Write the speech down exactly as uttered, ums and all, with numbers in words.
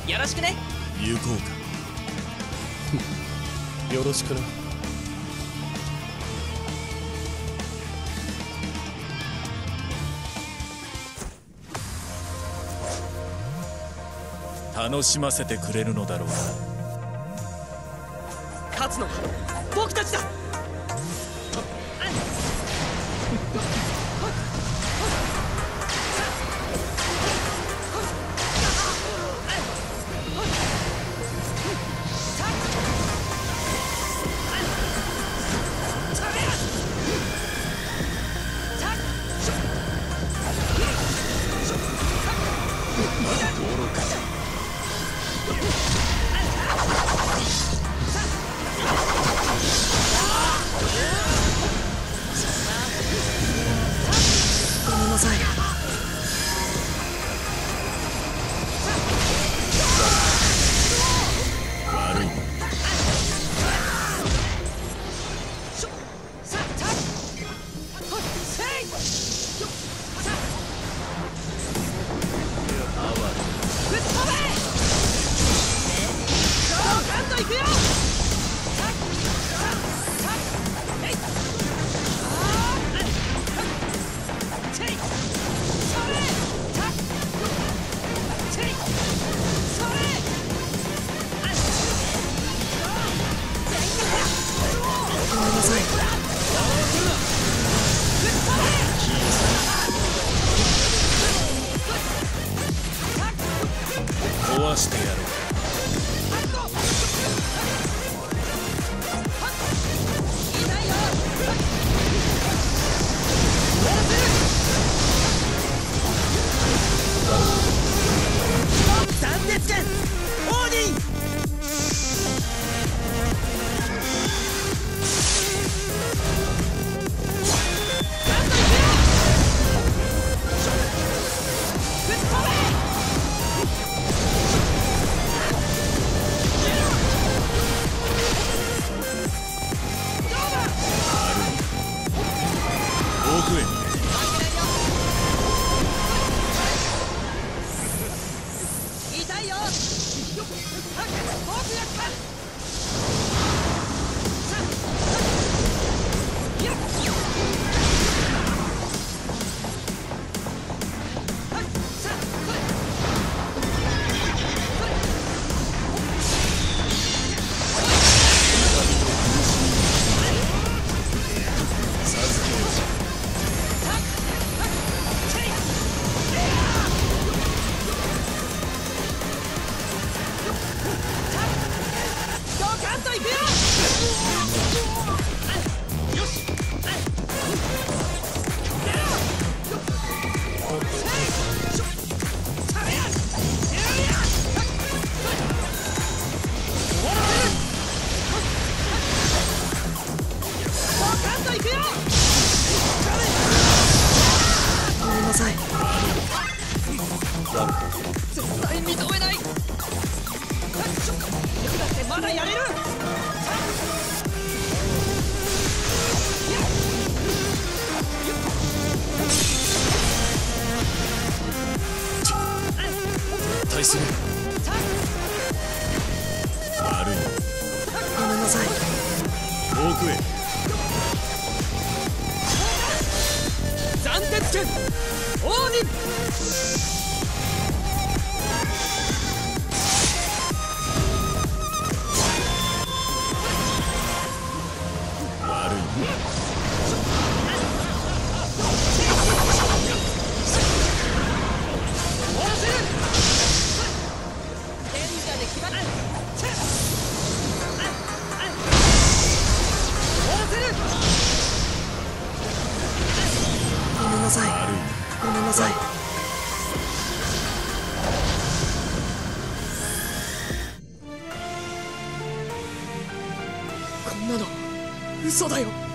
よろしくね。 行こうか。よろしくな。楽しませてくれるのだろうな。 勝つのは僕たちだ。 ごめんなさい。 悪い。壊してやろう。 斬鉄剣オーディン。 遠くへ。 痛いよ。僕が来た。ドカンといくよ。よし。 ごめんなさい。 絶対認めない。僕だってまだやれる。 対する。悪い。 ごめんなさい。 遠くへ。 斬鉄剣オーディン。 ごめんなさい。ごめんなさい。こんなの嘘だよ。